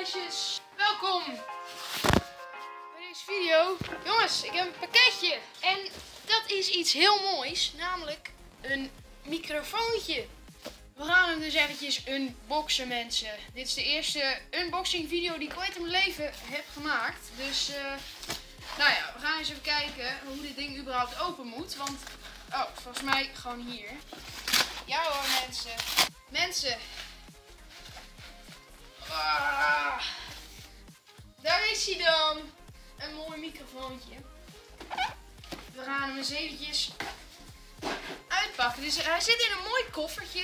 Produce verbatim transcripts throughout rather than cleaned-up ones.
meisjes, welkom bij deze video. Jongens, ik heb een pakketje en dat is iets heel moois, namelijk een microfoontje. We gaan hem dus eventjes unboxen, mensen. Dit is de eerste unboxing video die ik ooit in mijn leven heb gemaakt. Dus, uh, nou ja, we gaan eens even kijken hoe dit ding überhaupt open moet. Want, oh, volgens mij gewoon hier. Ja hoor, mensen. Mensen. Ah, daar is hij dan. Een mooi microfoontje. We gaan hem eens eventjes uitpakken. Dus hij zit in een mooi koffertje.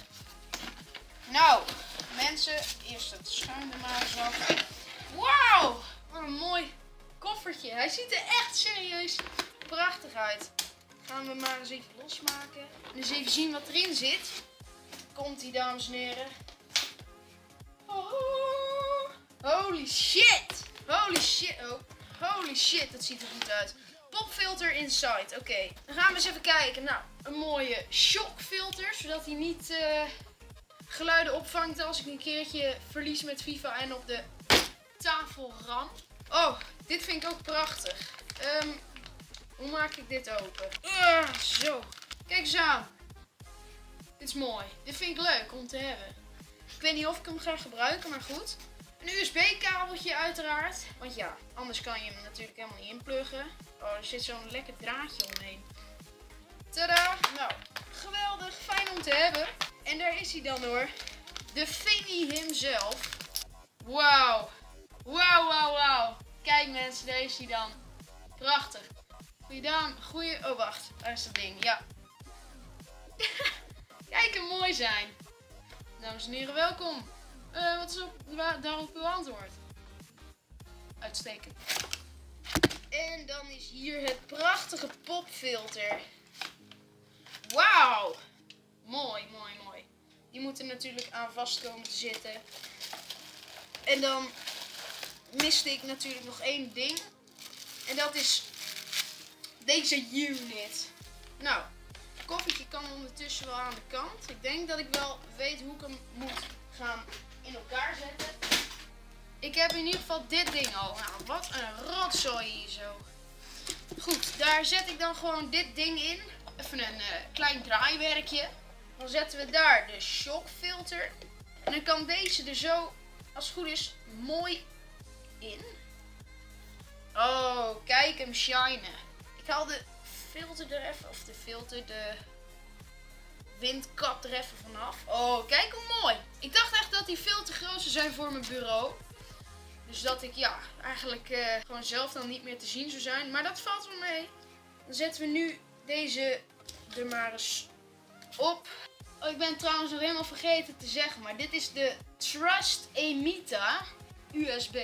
Nou, mensen, eerst het schuim er maar eens af. Wauw, wat een mooi koffertje. Hij ziet er echt serieus prachtig uit. Gaan we maar eens even losmaken. En eens even zien wat erin zit. Komt ie, dames en heren. Oh, holy shit. Holy shit. Oh, holy shit, dat ziet er goed uit. Popfilter inside. Oké, okay. Dan gaan we eens even kijken. Nou, een mooie shockfilter, zodat hij niet uh, geluiden opvangt als ik een keertje verlies met FIFA en op de tafel ram. Oh, dit vind ik ook prachtig. Um, hoe maak ik dit open? Uh, zo. Kijk eens aan. Dit is mooi. Dit vind ik leuk om te hebben. Ik weet niet of ik hem ga gebruiken, maar goed. Een U S B-kabeltje uiteraard. Want ja, anders kan je hem natuurlijk helemaal niet inpluggen. Oh, er zit zo'n lekker draadje omheen. Tada! Nou, geweldig. Fijn om te hebben. En daar is hij dan hoor. De Thingy himself. Wauw. Wauw, wauw, wauw. Kijk mensen, daar is hij dan. Prachtig. Goeie dame. Goeie... Oh, wacht. Daar is dat ding. Ja. Kijk, hem mooi zijn. Dames en heren, welkom. Uh, wat is op, daarop uw antwoord? Uitstekend. En dan is hier het prachtige popfilter. Wauw. Mooi, mooi, mooi. Die moet er natuurlijk aan vast komen te zitten. En dan miste ik natuurlijk nog één ding. En dat is deze unit. Nou, het koffertje kan ondertussen wel aan de kant. Ik denk dat ik wel weet hoe ik hem moet gaan in elkaar zetten. Ik heb in ieder geval dit ding al. Nou, wat een rotzooi hier zo. Goed, daar zet ik dan gewoon dit ding in. Even een uh, klein draaiwerkje. Dan zetten we daar de shockfilter. En dan kan deze er zo, als het goed is, mooi in. Oh, kijk hem shinen. Ik haal de filter er even, of de filter, de windkap er even vanaf. Oh, kijk hoe mooi. Ik dacht echt dat die veel te groot zou zijn voor mijn bureau. Dus dat ik, ja, eigenlijk uh, gewoon zelf dan niet meer te zien zou zijn. Maar dat valt wel mee. Dan zetten we nu deze er maar eens op. Oh, ik ben trouwens nog helemaal vergeten te zeggen. Maar dit is de Trust Emita U S B.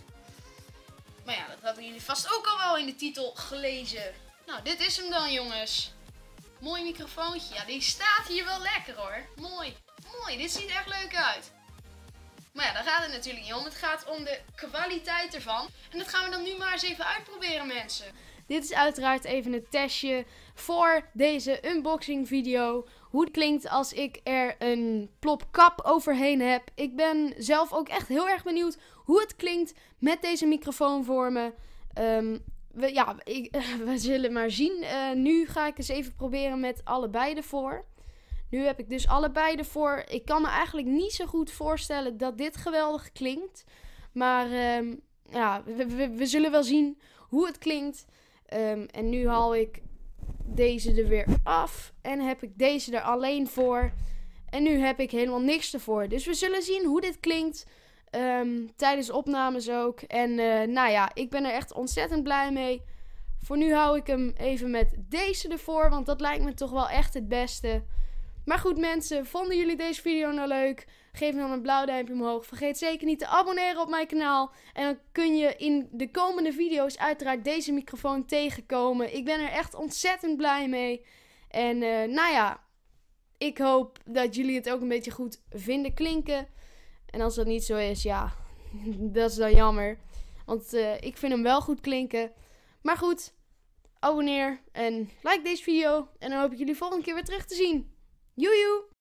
Maar ja, dat hebben jullie vast ook al wel in de titel gelezen. Nou, dit is hem dan, jongens. Mooi microfoontje. Ja, die staat hier wel lekker hoor. Mooi. Mooi. Dit ziet er echt leuk uit. Maar ja, daar gaat het natuurlijk niet om. Het gaat om de kwaliteit ervan. En dat gaan we dan nu maar eens even uitproberen, mensen. Dit is uiteraard even een testje voor deze unboxing video. Hoe het klinkt als ik er een plopkap overheen heb. Ik ben zelf ook echt heel erg benieuwd hoe het klinkt met deze microfoon voor me. Um, we, ja, ik, we zullen maar zien. Uh, nu ga ik eens even proberen met allebei ervoor. Nu heb ik dus allebei ervoor. Ik kan me eigenlijk niet zo goed voorstellen dat dit geweldig klinkt. Maar um, ja, we, we, we zullen wel zien hoe het klinkt. Um, en nu haal ik deze er weer af. En heb ik deze er alleen voor. En nu heb ik helemaal niks ervoor. Dus we zullen zien hoe dit klinkt. Um, tijdens opnames ook. En uh, nou ja, ik ben er echt ontzettend blij mee. Voor nu hou ik hem even met deze ervoor. Want dat lijkt me toch wel echt het beste. Maar goed mensen, vonden jullie deze video nou leuk? Geef me dan een blauw duimpje omhoog. Vergeet zeker niet te abonneren op mijn kanaal. En dan kun je in de komende video's uiteraard deze microfoon tegenkomen. Ik ben er echt ontzettend blij mee. En uh, nou ja, ik hoop dat jullie het ook een beetje goed vinden klinken. En als dat niet zo is, ja, dat is dan jammer. Want uh, ik vind hem wel goed klinken. Maar goed, abonneer en like deze video. En dan hoop ik jullie volgende keer weer terug te zien. Joejoe!